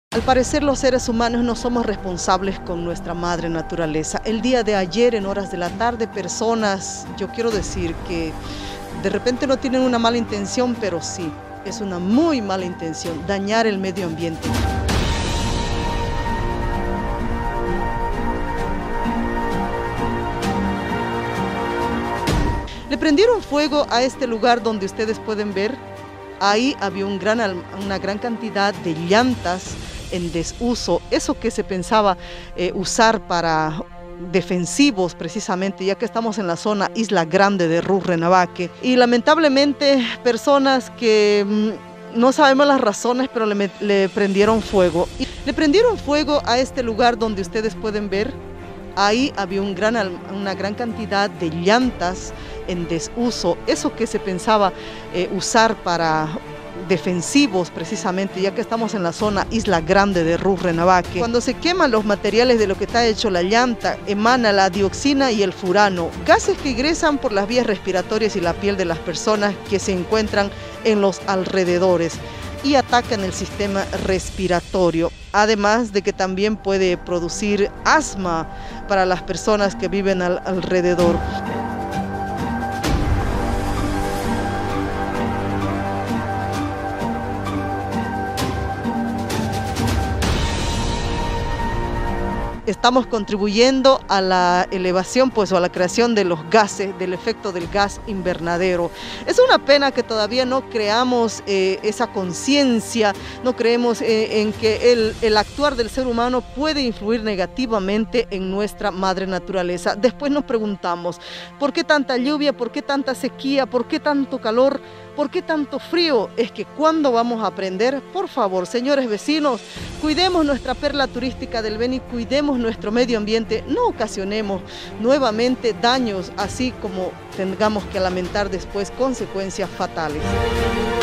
Al parecer los seres humanos no somos responsables con nuestra madre naturaleza. El día de ayer, en horas de la tarde, personas, yo quiero decir que de repente no tienen una mala intención, pero sí, es una muy mala intención, dañar el medio ambiente. Le prendieron fuego a este lugar donde ustedes pueden ver. Ahí había una gran cantidad de llantas en desuso, eso que se pensaba usar para defensivos precisamente, ya que estamos en la zona Isla Grande de Rurrenabaque. Y lamentablemente personas que no sabemos las razones, pero le prendieron fuego. Y le prendieron fuego a este lugar donde ustedes pueden ver. Ahí había una gran cantidad de llantas en desuso, eso que se pensaba usar para defensivos precisamente, ya que estamos en la zona Isla Grande de Rurrenabaque. Cuando se queman los materiales de lo que está hecho la llanta, emana la dioxina y el furano, gases que ingresan por las vías respiratorias y la piel de las personas que se encuentran en los alrededores y atacan el sistema respiratorio, además de que también puede producir asma para las personas que viven alrededor. Estamos contribuyendo a la elevación, pues, o a la creación de los gases, del efecto del gas invernadero. Es una pena que todavía no creamos esa conciencia, no creemos en que el actuar del ser humano puede influir negativamente en nuestra madre naturaleza. Después nos preguntamos, ¿por qué tanta lluvia? ¿Por qué tanta sequía? ¿Por qué tanto calor? ¿Por qué tanto frío? Es que ¿cuándo vamos a aprender? Por favor, señores vecinos, cuidemos nuestra perla turística del Beni, cuidemos nuestro medio ambiente, no ocasionemos nuevamente daños, así como tengamos que lamentar después consecuencias fatales.